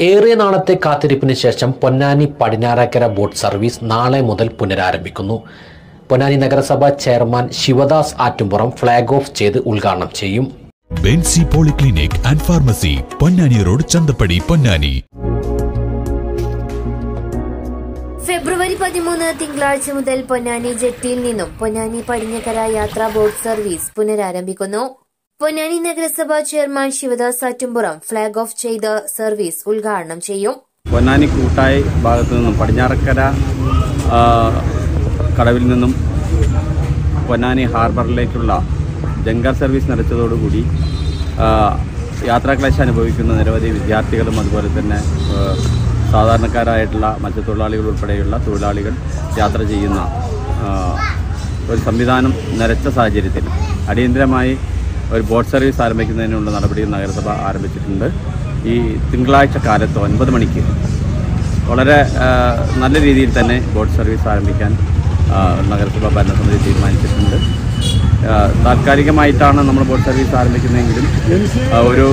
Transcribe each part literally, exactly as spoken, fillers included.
ഏറെ നാളത്തെ കാത്തിരിപ്പിന് ശേഷം പൊന്നാനി പടിഞ്ഞാറക്കര ബോട്ട് സർവീസ് നാളെ മുതൽ പുനരാരംഭിക്കുന്നു. പൊന്നാനി നഗരസഭ chairman Sivadas Attumpuram flag off ചെയ്ത് ഉദ്ഘാടനം ചെയ്യും. Benzy polyclinic and pharmacy, Ponnani road, Chanthappadi, Ponnani. ഫെബ്രുവരി പതിമൂന്ന് തിങ്കളാഴ്ച മുതൽ പൊന്നാനി ജെട്ടിയിൽ നിന്നും പൊന്നാനി പടിഞ്ഞാറക്കര യാത്രാ ബോട്ട് സർവീസ് പുനരാരംഭിക്കുന്നു. പൊന്നാനി നഗരസഭ chairman Sivadas Attumpuram flag off ചെയ്ത് സർവീസ് ഉദ്ഘാടനം ചെയ്യും. പൊന്നാനി കൂട്ടായി ഭാഗത്തു നിന്നും പടിഞ്ഞാറക്കര കടവിൽ നിന്നും പൊന്നാനി ഹാർബറിലേക്കുള്ള ജങ്കാർ സർവീസ് നടത്തിയതോടുകൂടി യാത്രാക്ലേശം അനുഭവിക്കുന്ന നിരവധി വിദ്യാർത്ഥികളും അതുപോലെ തന്നെ സാധാരണക്കാരായിട്ടുള്ള മത്സ്യത്തൊഴിലാളികൾ ഉൾപ്പെടെയുള്ള തൊഴിലാളികൾ യാത്ര ചെയ്യുന്ന ഒരു സംവിധാനം നിലച്ച സാഹചര്യത്തിൽ അടിയന്തരമായി ഒരു ബോട്ട് സർവീസ് ആരംഭിക്കുന്നതിനുള്ള നടപടി നഗരസഭ ആരംഭിച്ചിട്ടുണ്ട്. ഈ തിങ്കളാഴ്ച കാലത്ത് ഒൻപത് മണിക്ക് വളരെ നല്ല രീതിയിൽ തന്നെ ബോട്ട് സർവീസ് ആരംഭിക്കാൻ നഗരസഭ ഭരണസമിതി തീരുമാനിച്ചിട്ടുണ്ട്. താൽക്കാലികമായിട്ടാണ് നമ്മൾ ബോട്ട് സർവീസ് ആരംഭിക്കുന്നതെങ്കിലും ഒരു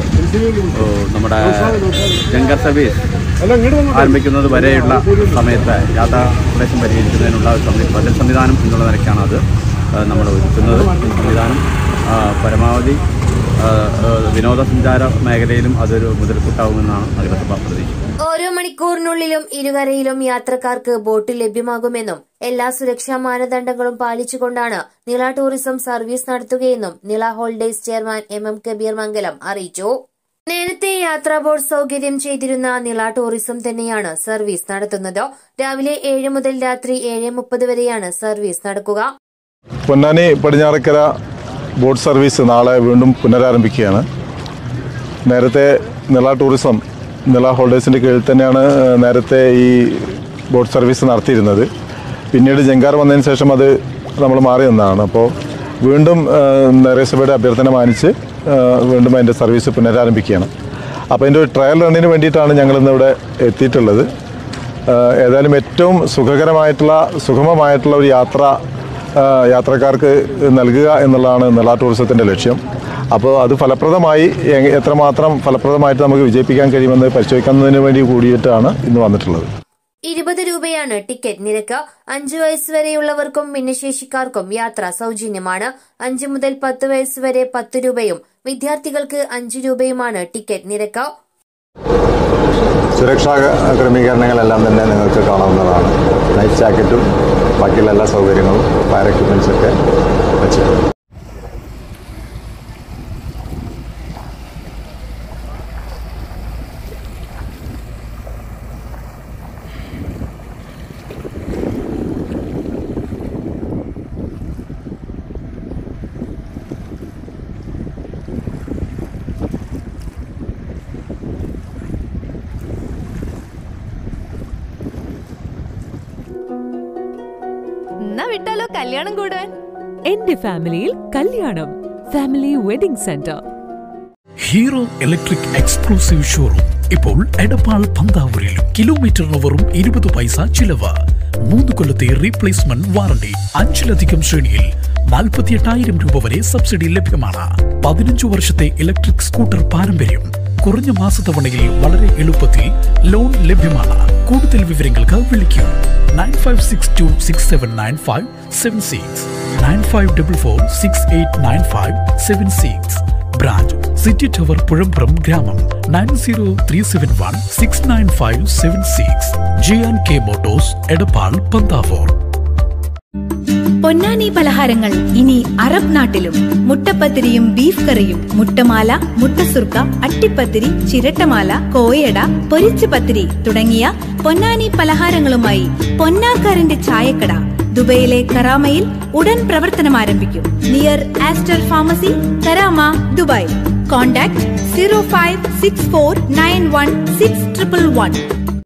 നമ്മുടെ ജങ്കർ സർവീസ് ആരംഭിക്കുന്നത് വരെയുള്ള സമയത്ത് യാത്രാ ക്ലേശം പരിഹരിക്കുന്നതിനുള്ള ഒരു ബദൽ സംവിധാനം എന്നുള്ള നിലയ്ക്കാണ് അത് നമ്മൾ ഒരുക്കുന്നത്. സംവിധാനം പരമാവധി വിനോദസഞ്ചാര മേഖലയിലും അതൊരു മുതൽക്കൂട്ടാവുമെന്നാണ് നഗരസഭ പ്രതീക്ഷിക്കുന്നത്. ഓരോ മണിക്കൂറിനുള്ളിലും ഇരുകരയിലും യാത്രക്കാർക്ക് ബോട്ട് ലഭ്യമാകുമെന്നും എല്ലാ സുരക്ഷാ മാനദണ്ഡങ്ങളും പാലിച്ചുകൊണ്ടാണ് നിള ടൂറിസം സർവീസ് നടത്തുകയെന്നും Nila holidays chairman M M Kabeer Mangalam അറിയിച്ചു. നേരത്തെ യാത്രാ ബോട്ട് സൌകര്യം ചെയ്തിരുന്ന നിള ടൂറിസം തന്നെയാണ് സർവീസ് നടത്തുന്നത്. രാവിലെ ഏഴ് മുതൽ രാത്രി ഏഴ് മുപ്പത് വരെയാണ് സർവീസ് നടക്കുക. പൊന്നാനി പടിഞ്ഞാറക്കര ബോട്ട് സർവീസ് നാളെ വീണ്ടും പുനരാരംഭിക്കുകയാണ്. നേരത്തെ നിള ടൂറിസം നിള ഹോൾഡേഴ്സിൻ്റെ കീഴിൽ തന്നെയാണ് നേരത്തെ ഈ ബോട്ട് സർവീസ് നടത്തിയിരുന്നത്. പിന്നീട് ജങ്കാർ വന്നതിന് ശേഷം അത് നമ്മൾ മാറി നിന്നതാണ്. അപ്പോൾ വീണ്ടും നഗരസഭയുടെ അഭ്യർത്ഥന മാനിച്ച് വീണ്ടും അതിൻ്റെ സർവീസ് പുനരാരംഭിക്കുകയാണ്. അപ്പോൾ അതിൻ്റെ ഒരു ട്രയൽ റണ്ണിന് വേണ്ടിയിട്ടാണ് ഞങ്ങളിന്നിവിടെ എത്തിയിട്ടുള്ളത്. ഏതായാലും ഏറ്റവും സുഖകരമായിട്ടുള്ള സുഗമമായിട്ടുള്ള ഒരു യാത്ര യാത്രക്കാർക്ക് നൽകുക എന്നുള്ളതാണ് നിള ടൂറിസത്തിൻ്റെ ലക്ഷ്യം. അപ്പോൾ അത് ഫലപ്രദമായി എത്രമാത്രം ഫലപ്രദമായിട്ട് നമുക്ക് വിജയിപ്പിക്കാൻ കഴിയുമെന്ന് പരിശോധിക്കുന്നതിന് വേണ്ടി കൂടിയിട്ടാണ് ഇന്ന് വന്നിട്ടുള്ളത്. ഇരുപത് രൂപയാണ് ടിക്കറ്റ് നിരക്ക്. അഞ്ചു വയസ്സ് വരെയുള്ളവർക്കും ഭിന്നശേഷിക്കാർക്കും യാത്ര സൌജന്യമാണ്. അഞ്ചു മുതൽ പത്ത് വയസ്സ് വരെ പത്ത് രൂപയും വിദ്യാർത്ഥികൾക്ക് അഞ്ചു രൂപയുമാണ് ടിക്കറ്റ് നിരക്ക്. സുരക്ഷാ ക്രമീകരണങ്ങളെല്ലാം തന്നെ നിങ്ങൾക്ക് കാണാവുന്നതാണ്. ലൈഫ് ജാക്കറ്റും ബാക്കിയുള്ള എല്ലാ സൗകര്യങ്ങളും ഫയർ എക്യുപ്മെൻറ്റ്സൊക്കെ വെച്ചിട്ടുണ്ട്. വിട്ടാലോ കല്യാണം കൂടാൻ? എന്റെ ഫാമിലിയിൽ കല്യാണം. Family wedding centre. Hero electric exclusive showroom ഇപ്പോൾ എടപ്പാൾ പന്താവൂരിലും. കിലോമീറ്ററിന് വെറും ഇരുപത് പൈസ ചിലവ്. മൂന്ന് കൊല്ലത്തെ റീപ്ലേസ്മെന്റ് വാറണ്ടി. അഞ്ചിലധികം ശ്രേണിയിൽ നാൽപ്പത്തി എട്ടായിരം രൂപ വരെ സബ്സിഡി ലഭ്യമാണ്. പതിനഞ്ചു വർഷത്തെ ഇലക്ട്രിക് സ്കൂട്ടർ പാരമ്പര്യം. കുറഞ്ഞ മാസത്തവണയിൽ വളരെ എളുപ്പത്തിൽ ലോൺ ലഭ്യമാണ്. കൂടുതൽ വിവരങ്ങൾക്ക് വിളിക്കൂ nine five six two six seven nine five seven six nine five double four six eight nine five seven six. Branch city tower Puzhampuram ഗ്രാമം nine zero three seven one six nine five seven six. J and K motors, Edappal, Panthavoor. Ponnani പലഹാരങ്ങൾ ഇനി Arab നാട്ടിലും. മുട്ടപ്പത്തിരിയും beef കറിയും, മുട്ടമാല, മുട്ടസുർക്ക, അട്ടിപ്പത്തിരി, ചിരട്ടമാല, കോയട, പൊരിച്ച പത്തിരി തുടങ്ങിയ പൊന്നാനി പലഹാരങ്ങളുമായി പൊന്നാക്കാരന്റെ ചായക്കട ദുബൈയിലെ കറാമയിൽ ഉടൻ പ്രവർത്തനം ആരംഭിക്കും. Near Aster pharmacy, Karama, Dubai. Contact zero five six four nine one six triple one.